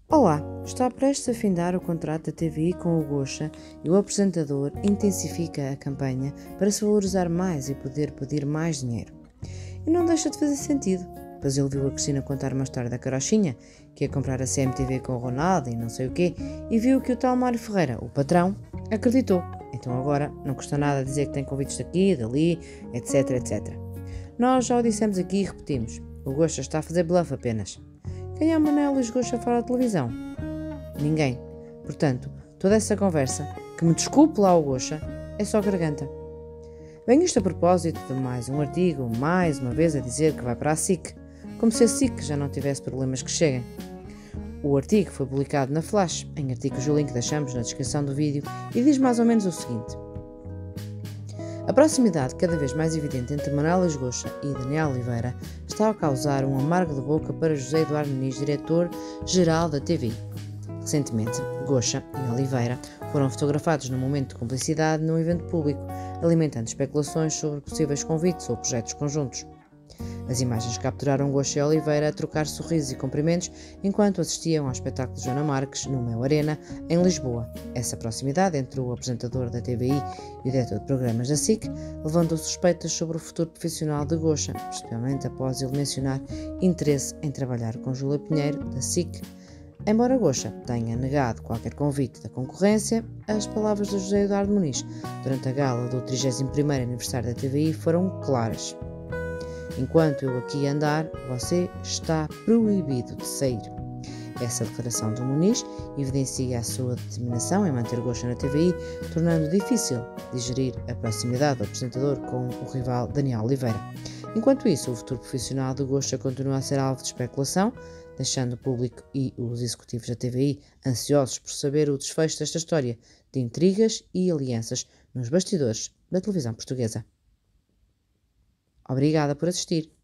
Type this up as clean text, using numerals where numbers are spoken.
Olá, está prestes a findar o contrato da TVI com o Gocha e o apresentador intensifica a campanha para se valorizar mais e poder pedir mais dinheiro. E não deixa de fazer sentido, pois ele viu a Cristina contar uma história da carochinha, que ia comprar a CMTV com o Ronaldo e não sei o quê, e viu que o tal Mário Ferreira, o patrão, acreditou. Então agora não custa nada dizer que tem convites daqui, dali, etc, etc. Nós já o dissemos aqui e repetimos, o Gocha está a fazer bluff apenas. Quem é o Manel Luís Gocha fora da televisão? Ninguém. Portanto, toda essa conversa, que me desculpe lá o Gocha, é só garganta. Bem, isto a propósito de mais um artigo, mais uma vez a dizer que vai para a SIC, como se a SIC já não tivesse problemas que cheguem. O artigo foi publicado na Flash, em artigos o link deixamos na descrição do vídeo, e diz mais ou menos o seguinte. A proximidade cada vez mais evidente entre Manel Luís Gocha e Daniel Oliveira está a causar um amargo de boca para José Eduardo Muniz, diretor-geral da TVI. Recentemente, Gocha e Oliveira foram fotografados num momento de cumplicidade num evento público, alimentando especulações sobre possíveis convites ou projetos conjuntos. As imagens capturaram Gocha e Oliveira a trocar sorrisos e cumprimentos enquanto assistiam ao espetáculo de Joana Marques no Mel Arena, em Lisboa. Essa proximidade entre o apresentador da TVI e o diretor de programas da SIC levantou suspeitas sobre o futuro profissional de Gocha, especialmente após ele mencionar interesse em trabalhar com Júlia Pinheiro, da SIC. Embora Gocha tenha negado qualquer convite da concorrência, as palavras de José Eduardo Muniz durante a gala do 31º aniversário da TVI foram claras. Enquanto eu aqui andar, você está proibido de sair. Essa declaração do Muniz evidencia a sua determinação em manter Gocha na TVI, tornando difícil digerir a proximidade do apresentador com o rival Daniel Oliveira. Enquanto isso, o futuro profissional de Gocha continua a ser alvo de especulação, deixando o público e os executivos da TVI ansiosos por saber o desfecho desta história de intrigas e alianças nos bastidores da televisão portuguesa. Obrigada por assistir.